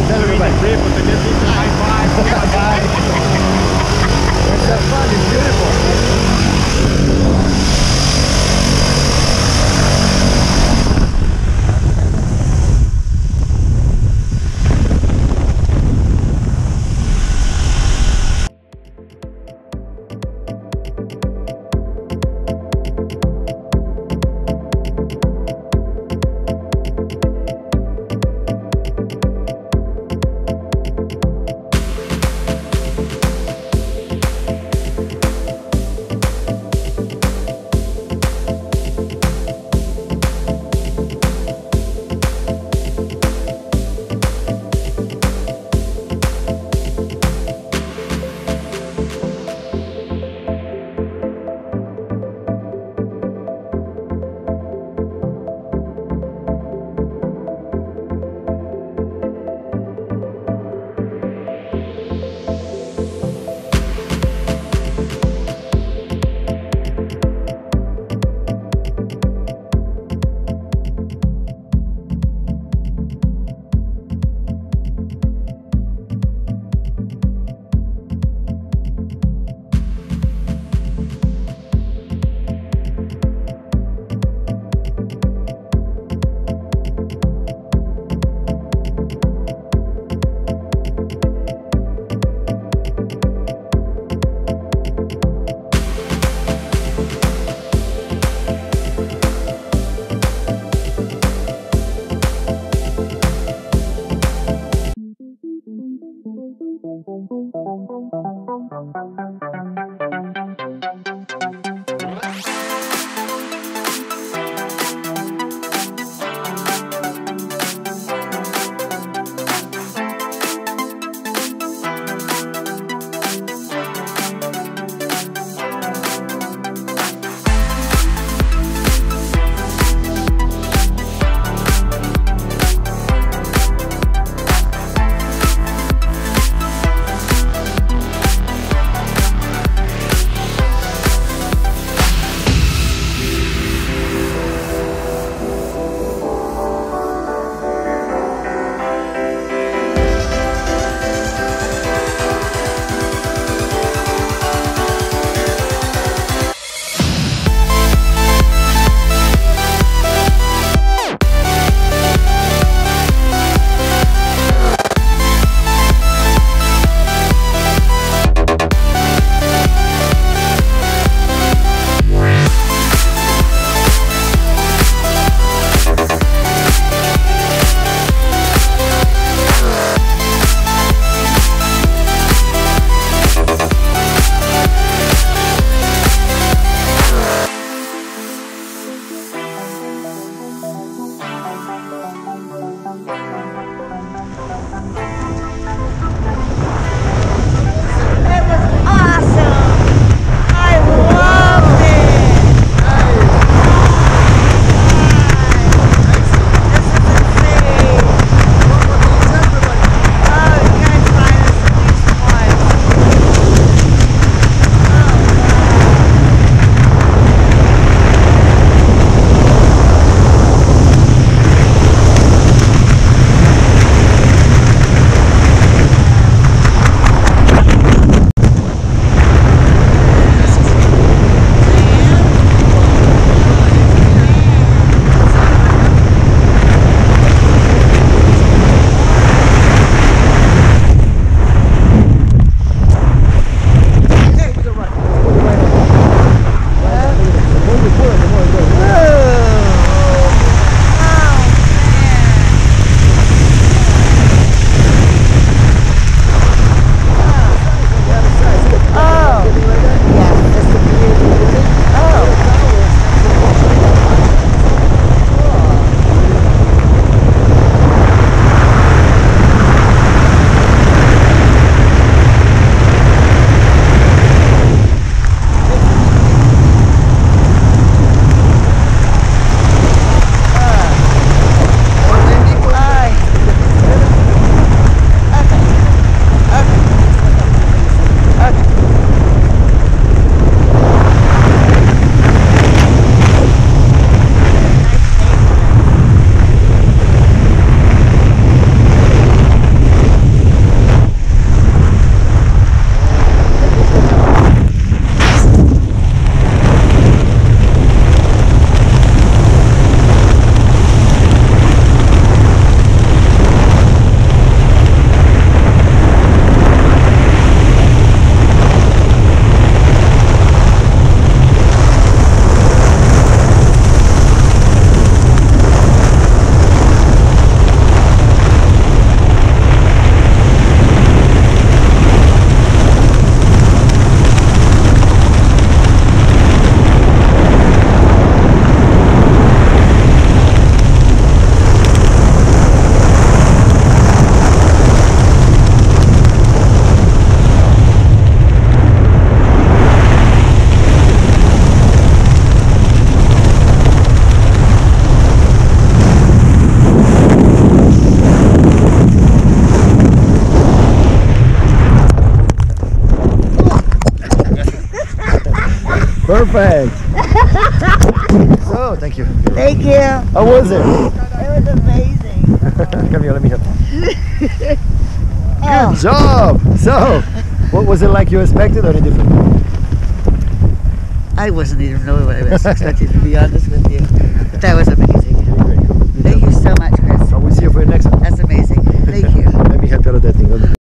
doing the trip, but I just need to high five. Let's have fun, it's beautiful. Perfect. So, thank you. Thank you. How was it? It was amazing. Come here, let me help. Oh, Good job. So, what was it like you expected or any different? I wasn't even knowing what I was expecting, to be honest with you. But that was amazing. Great. Thank you so much, Chris. I will see you for the next one. That's amazing. Thank you. Let me help you out of that thing.